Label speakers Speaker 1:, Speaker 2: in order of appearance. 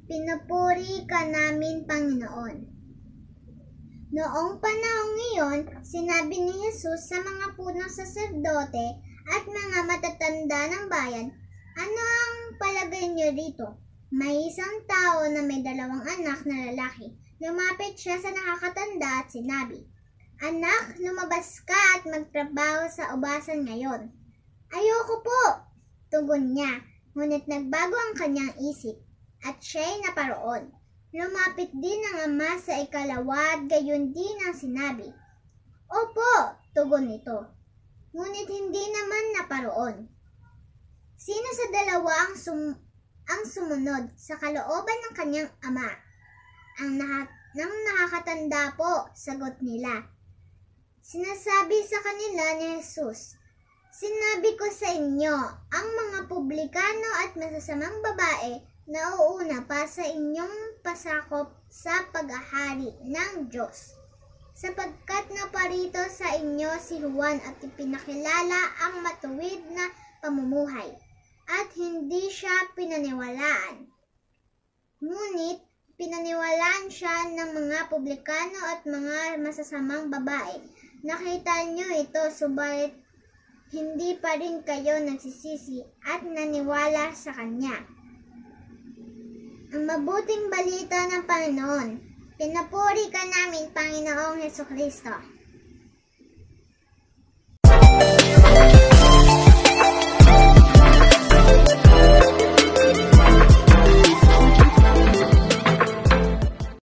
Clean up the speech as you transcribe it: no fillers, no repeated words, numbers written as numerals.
Speaker 1: Pinupuri ka namin, Panginoon. Noong panahong iyon, sinabi ni Jesus sa mga punong saserdote at mga matatanda ng bayan, "Ano ang palagay niyo rito?" May isang tao na may 2 anak na lalaki. Lumapit siya sa nakakatanda at sinabi, "Anak, lumabas ka at magtrabaho sa ubasan ngayon." "Ayoko po," tugon niya, ngunit nagbago ang kanyang isip at siya'y naparoon. Lumapit din ang ama sa ikalawa at gayon din ang sinabi. "Opo," tugon nito, ngunit hindi naman naparoon. Sino sa dalawa ang sumunod sa kalooban ng kanyang ama? Ang nakakatanda po, sagot nila. Sinasabi sa kanila ni Jesus, "Sinabi ko sa inyo, ang mga publikano at masasamang babae nauuna pa sa inyong pasakop sa paghahari ng Diyos. Sapagkat naparito sa inyo si Juan at ipinakilala ang matuwid na pamumuhay, at hindi siya pinaniwalaan. Ngunit pinaniwalaan siya ng mga publikano at mga masasamang babae. Nakita niyo ito, subalit hindi pa rin kayo nagsisisi at naniwala sa Kanya." Ang mabuting balita ng Panginoon. Pinupuri ka namin, Panginoong Hesukristo.